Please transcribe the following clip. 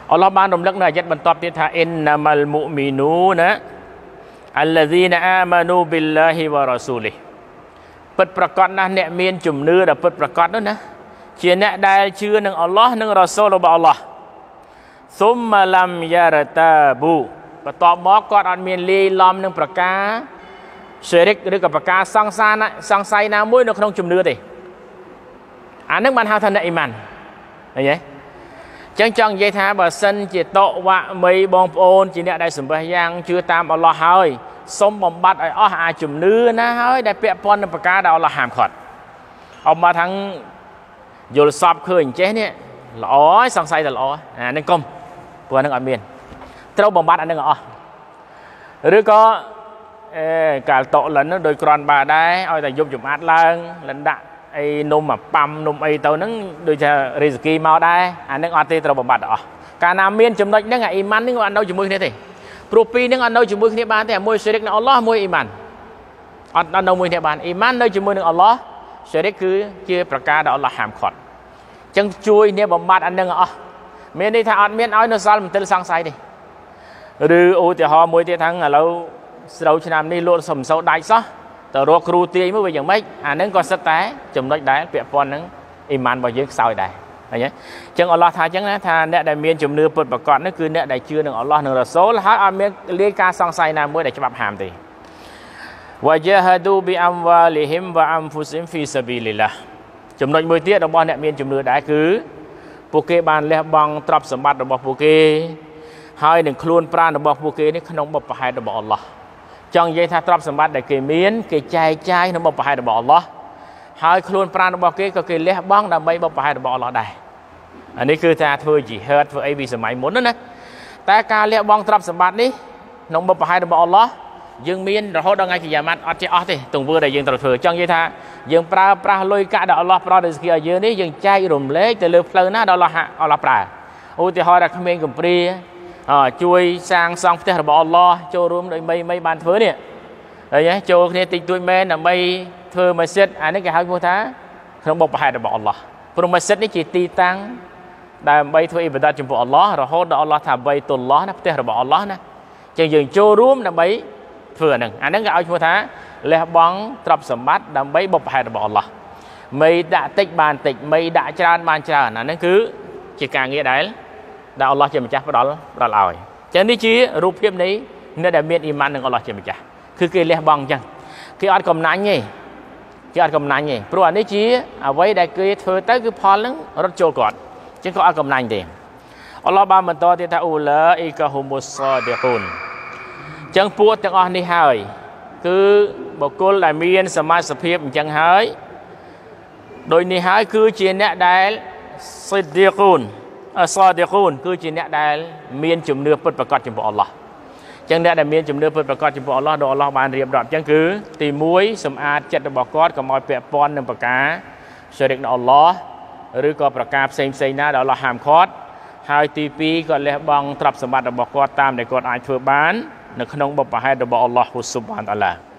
อัลลอฮ์បានរំលឹកនៅអាយ៉ាតបន្ទាប់ទៀតថា Innamal mu'minuna alladhina amanu billahi wa rasulih ពិតប្រាកដណាស់អ្នកមានជំនឿដែលពិតប្រាកដនោះណាជាអ្នកដែលជឿនឹងអល់ឡោះនិងរ៉ាស៊ូលរបស់អល់ឡោះ Thumma lam yartabu បន្ទាប់មកគាត់អត់មានលាយឡំនឹងប្រការ Syirik ឬក៏ប្រការសង្ស័យណាមួយនៅក្នុងជំនឿទេអានឹងបានហៅថាអ្នកអ៊ីម៉ានឃើញទេចឹងចង់និយាយថាបើសិនជាតវ៉ាមីបងប្អូនជាអ្នកដែលសម្បះយ៉ាងជឿតាមអល់ឡោះហើយសូមបំបត្តិឲ្យអស់អាជំនឿណាហើយដែលពាក់ព័ន្ធនឹងប្រការដែលអល់ឡោះហាមឃាត់អមមកថាយល់សពឃើញចេះនេះល្អហើយសង្ស័យតែល្អអានឹងកុំព្រោះអានឹងអត់មានត្រូវបំបត្តិអានឹងអស់ឬក៏កាលតក់លិនដោយក្រាន់បាដែរឲ្យតែយប់ចំអាតឡើងលិនដាក់អីនំប៉ាំនំអីទៅហ្នឹងដូចថារីសគីមកដែរអានឹងអត់ទេត្រូវបំបត្តិអស់កាលណាមានចំណុចហ្នឹងអាអ៊ីម៉ានហ្នឹងអត់នៅជាមួយគ្នាទេព្រោះពីរហ្នឹងអត់នៅជាមួយគ្នាបានទេមួយស្យរិកនឹងអល់ឡោះមួយអ៊ីម៉ានអត់នៅមួយគ្នាបានអ៊ីម៉ាននៅជាមួយនឹងអល់ឡោះស្យរិកគឺជាប្រការដែលអល់ឡោះហាមឃាត់អញ្ចឹងជួយគ្នាបំបត្តិអានឹងអស់មានន័យថាអត់មានឲ្យនៅសល់មន្ទិលសង្ស័យទេឬឧទាហរណ៍មួយទៀតថាឥឡូវស្រូវឆ្នាំនេះលក់សំសូវដាច់សោះទៅរកគ្រូទាយមកវាយ៉ាងម៉េចអានឹងក៏សិតតែចំណុចដែរពាក់ព័ន្ធនឹងអ៊ីម៉ានរបស់យើងខ្សោយដែរឃើញទេអញ្ចឹងអល់ឡោះថាអញ្ចឹងណាថាអ្នកដែលមានជំនឿពិតប្រាកដនោះគឺអ្នកដែលជឿនឹងអល់ឡោះនិងរ៉ាស៊ូលហើយអត់មានលាយការសង្ស័យណាមួយដែលច្បាប់ហាមទេវ៉ាជាហាឌូប៊ីអំវ៉ាលីហ៊ីមវ៉ាអ៊ំហ្វូស៊ីមហ្វីសាប៊ីលីឡាចំណុចមួយទៀតរបស់អ្នកមានជំនឿដែរគឺពួកគេបានលះបង់ទ្រព្យសម្បត្តិរបស់ពួកគេហើយនឹងខ្លួនប្រាណរបស់ពួកគេនេះក្នុងបុព្វហេតុរបស់អល់ឡោះចង់និយាយថាទ្រព្យសម្បត្តិដែលគេមានគេចែកចាយក្នុងបុព្វហេតុរបស់អល់ឡោះហើយខ្លួនប្រាណរបស់គេក៏គេលះបង់ដើម្បីបុព្វហេតុរបស់អល់ឡោះដែរអានេះគឺថាធ្វើជីហឺតធ្វើអីពីសម័យមុនណាតែការលះបង់ទ្រព្យសម្បត្តិនេះក្នុងបុព្វហេតុរបស់អល់ឡោះយើងមានរហូតដល់ថ្ងៃកិយាម៉ាត់អត់ចេះអស់ទេទង្វើដែលយើងត្រូវធ្វើចង់និយាយថាយើងប្រើប្រាស់លុយកាក់ដែលអល់ឡោះប្រោសរីស្គីឲ្យយើងនេះយើងចែករំលែកទៅលើផ្លូវណាដែលអល់ឡោះប្រើឧទាហរណ៍ថាក្មេងកំព្រាជួយសាងសង់ផ្ទះរបស់អល់ឡោះចូលរួមដោយមីបានធ្វើនេះហើយចូលគ្នាតិចតួចមែនដើម្បីធ្វើម៉ាស៊ីតអានេះគេហៅឈ្មោះថាក្នុងបុព្វហេតុរបស់អល់ឡោះព្រោះម៉ាស៊ីតនេះជាទីតាំងដើម្បីធ្វើអ៊ីបាដាតចំពោះអល់ឡោះរហូតដល់អល់ឡោះថាបៃតុលឡោះណាផ្ទះរបស់អល់ឡោះណាចឹងយើងចូលរួមដើម្បីធ្វើអាហ្នឹងគេឲ្យឈ្មោះថាលះបង់ទ្រព្យសម្បត្តិដើម្បីបុព្វហេតុរបស់អល់ឡោះមីដាក់តិចបានតិចមីដាក់ច្រើនបានច្រើនអាហ្នឹងគឺជាការងារដែលអល់ឡោះជាម្ចាស់ផ្ដល់ឲ្យចឹងនេះជារូបភាពនៃអ្នកដែលមានអ៊ីម៉ាននឹងអល់ឡោះជាម្ចាស់គឺគេលះបង់ចឹងគេអត់កំណាញ់ទេព្រោះអានេះជាអ្វីដែលគេធ្វើទៅគឺផលនឹងរត់ចូលគាត់ចឹងក៏អត់កំណាញ់ទេអល់ឡោះបានបន្តទៀតថាអ៊ូឡាអ៊ីកាហ៊ុមុសសាឌីកូនចឹងពួកទាំងអស់នេះហើយគឺបុគ្គលដែលមានសមាជភាពអញ្ចឹងហើយដោយនេះហើយគឺជាអ្នកដែលស៊ីឌីកូនសាឌីកូនគឺជាអ្នកដែលមានជំនឿពិតប្រាកដចំពោះអល់ឡោះចឹងអ្នកដែលមានជំនឿពិតប្រាកដចំពោះអល់ឡោះដោយអល់ឡោះបានរៀបរាប់ចឹងគឺទី1សម្អាតចិត្តរបស់គាត់កុំឲ្យពាក់ព័ន្ធនឹងប្រការស្យរិកដល់អល់ឡោះឬក៏ប្រការផ្សេងណាដែលអល់ឡោះហាមឃាត់ហើយទី2គាត់លះបង់ទ្រព្យសម្បត្តិរបស់គាត់តាមដែលគាត់អាចធ្វើបាននៅក្នុងបុព្វហេតុរបស់អល់ឡោះស៊ុបហានតាឡា